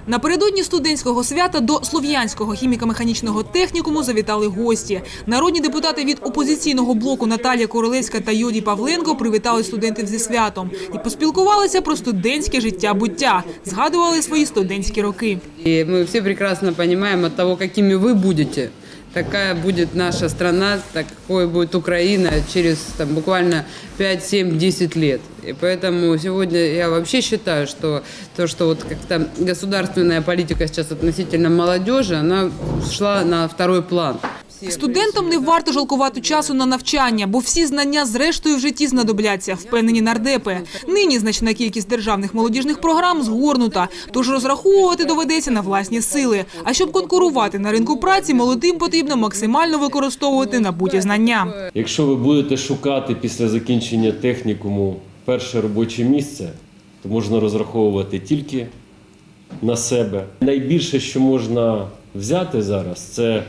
Напередодні студентського свята до Слов'янського хіміко-механічного технікуму завітали гості. Народні депутати від опозиційного блоку Наталія Королевська та Юрій Павленко привітали студентів зі святом і поспілкувалися про студентське життя-буття, згадували свої студентські роки. Ми всі прекрасно розуміємо від того, якими ви будете. Такая будет наша страна, такой будет Украина через буквально 5, 7, 10 лет. И поэтому сегодня я вообще считаю, что то, что вот как-то государственная политика сейчас относительно молодежи, она шла на второй план. Студентам не варто жалкувати часу на навчання, бо всі знання зрештою в житті знадобляться, впевнені нардепи. Нині значна кількість державних молодіжних програм згорнута, тож розраховувати доведеться на власні сили. А щоб конкурувати на ринку праці, молодим потрібно максимально використовувати набуті знання. Якщо ви будете шукати після закінчення технікуму перше робоче місце, то можна розраховувати тільки на себе. Найбільше, що можна взяти зараз, це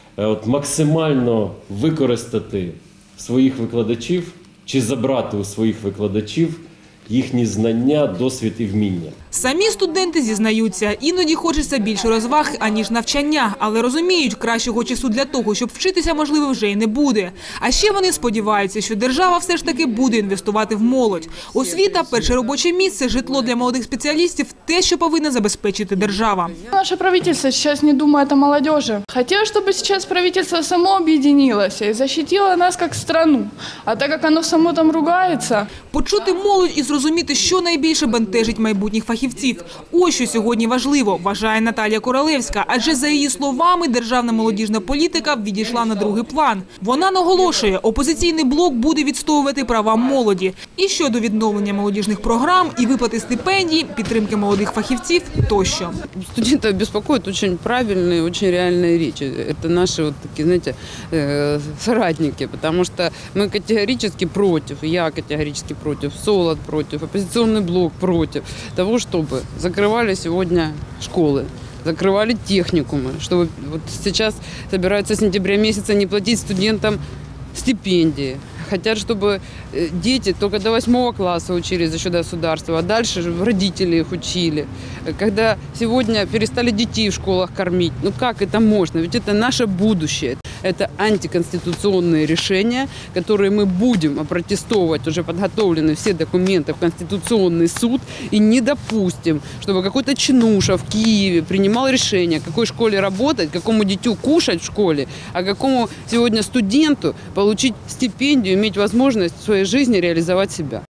максимально використати своїх викладачів чи забрати у своїх викладачів їхні знання, досвід і вміння. Самі студенти зізнаються, іноді хочеться більше розваг, аніж навчання, але розуміють, кращого часу для того, щоб вчитися, можливо, вже й не буде. А ще вони сподіваються, що держава все ж таки буде інвестувати в молодь. Освіта, перше робоче місце, житло для молодих спеціалістів – те, що повинна забезпечити держава. Наше правительство сейчас не думает о молодежи. Хотелось, чтобы сейчас правительство само объединилось и защитило нас как страну. А так как оно само там ругается... Почути молодь і зрозуміти, що найбільше бентежить майбутніх фахівців. Ось що сьогодні важливо, вважає Наталія Королевська. Адже, за її словами, державна молодіжна політика відійшла на другий план. Вона наголошує, опозиційний блок буде відстоювати права молоді. І щодо відновлення молодіжних програм, і виплати стипендій, підтримки молодих фахівців тощо. Студентов беспокоит очень правильные, очень реальные речи. Это наши вот такие, знаете, соратники, потому что мы категорически против, я категорически против, Солод против, оппозиционный блок против того, чтобы закрывали сегодня школы, закрывали техникумы, чтобы вот сейчас собираются с сентября месяца не платить студентам стипендии. Хотят, чтобы дети только до 8 класса учились за счет государства, а дальше родители их учили. Когда сегодня перестали детей в школах кормить, ну как это можно? Ведь это наше будущее. Это антиконституционные решения, которые мы будем опротестовывать, уже подготовлены все документы в Конституционный суд, и не допустим, чтобы какой-то чинуша в Киеве принимал решение, в какой школе работать, какому дитю кушать в школе, а какому сегодня студенту получить стипендию, иметь возможность в своей жизни реализовать себя.